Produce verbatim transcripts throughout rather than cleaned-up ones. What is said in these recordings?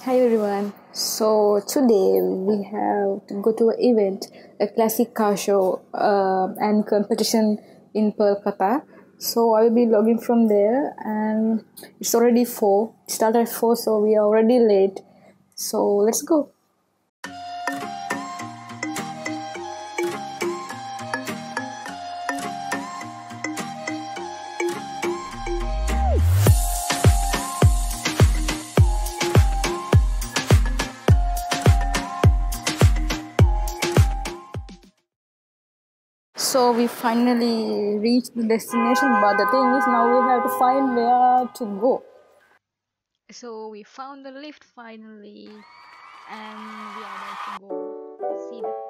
Hi everyone. So today we have to go to an event, a classic car show um and competition in Pearl-Qatar. So I will be logging from there, and it's already four. It started at four, so we are already late. So let's go. So we finally reached the destination, but the thing is now we have to find where to go. So we found the lift finally, and we are about to go see the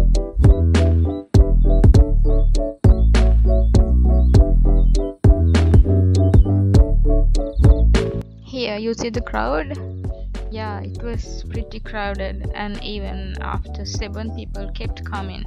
class. Here you see the crowd. Yeah, it was pretty crowded, and even after seven, people kept coming.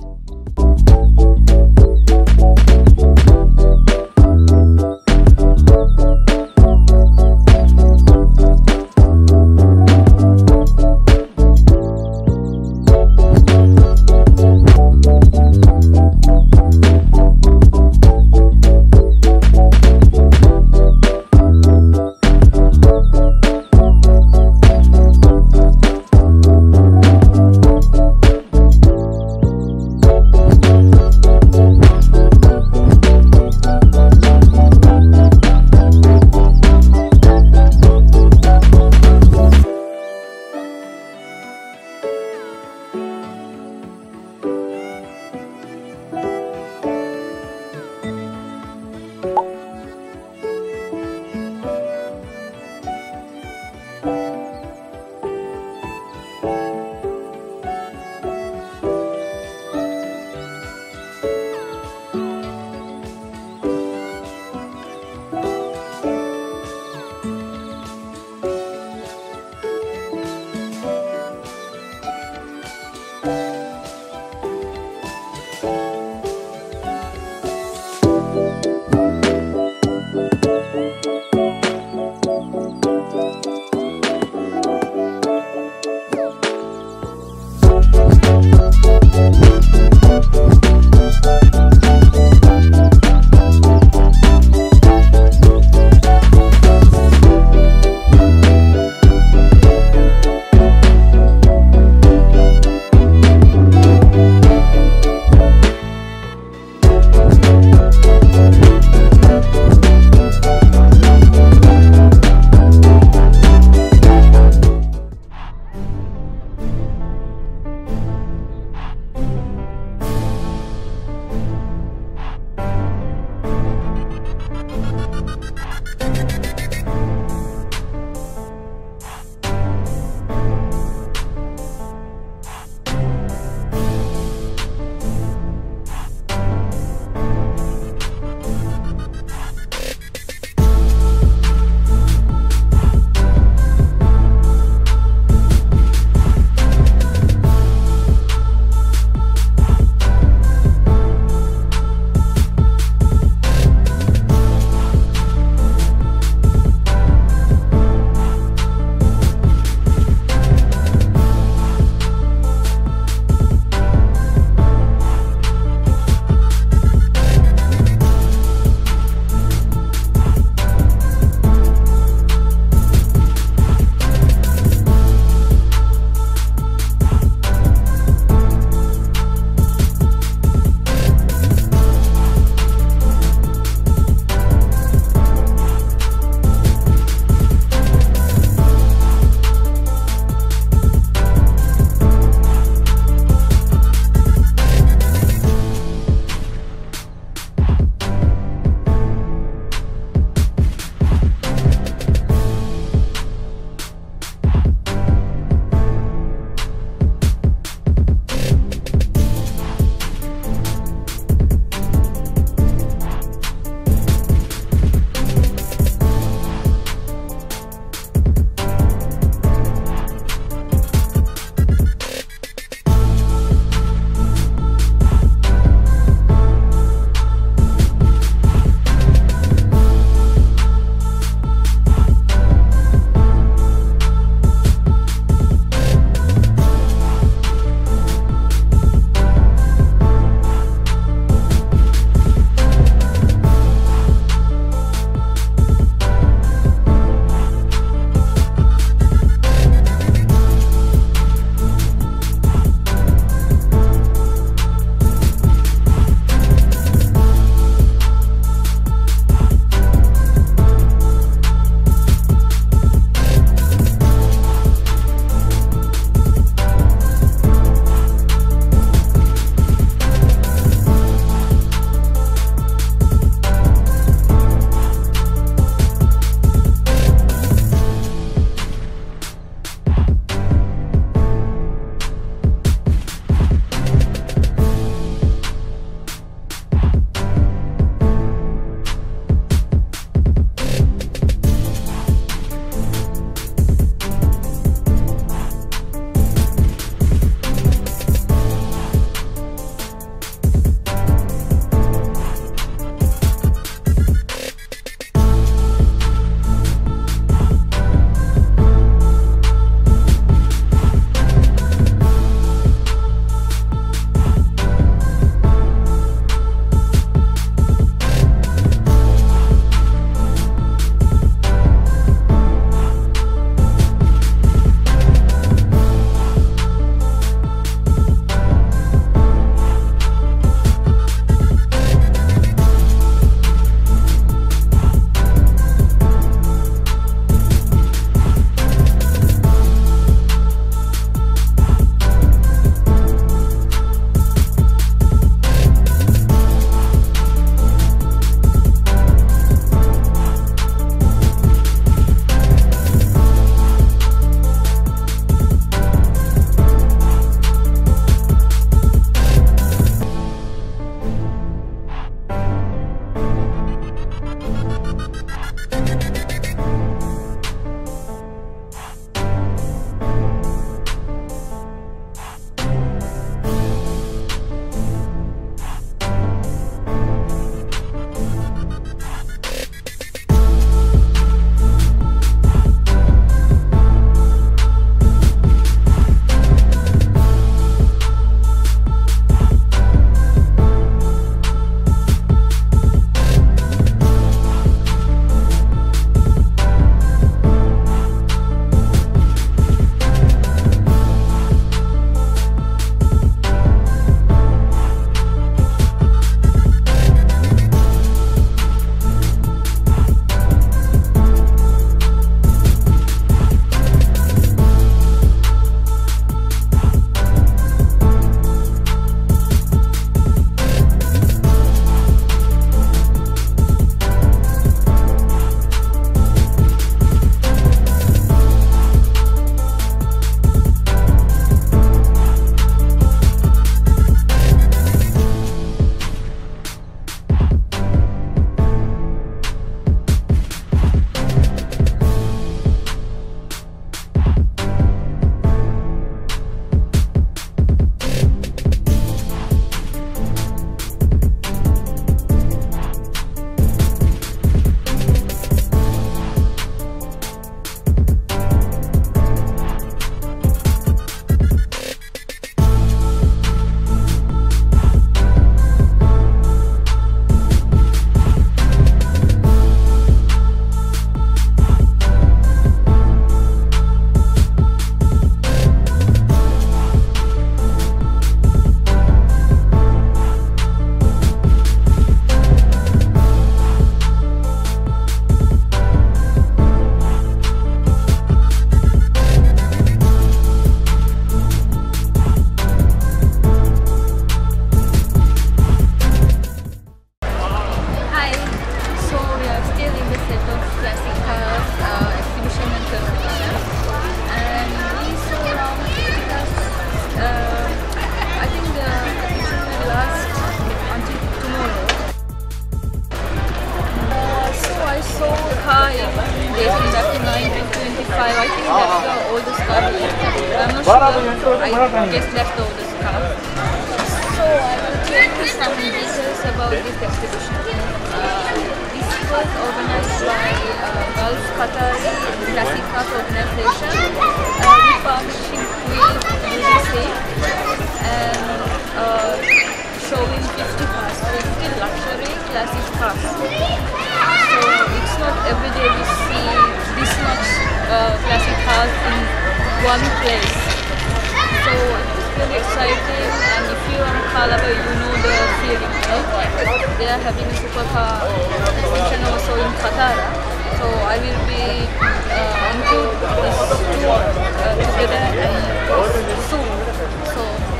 oldest car here. I'm not sure, I guess that's the oldest car. So I will tell you some details about this exhibition. Uh, this was organized by uh, Gulf Qatari Classic Cars Organization uh, with partnership with U G C and uh, showing fifty cars, fifty luxury classic cars. So it's not every day we see this much uh, classic cars in one place. So it's really exciting, and if you are a car lover, you know the feeling, right? They are having a supercar exhibition also in Qatari. So I will be uh, include this tour uh, together and soon. So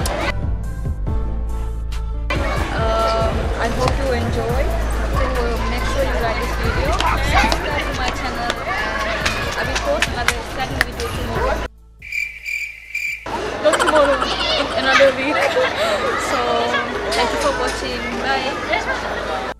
um, I hope you enjoy. So make sure you like this video, subscribe to my channel, and I will post another exciting video tomorrow. Not tomorrow, in another week. So thank you for watching. Bye.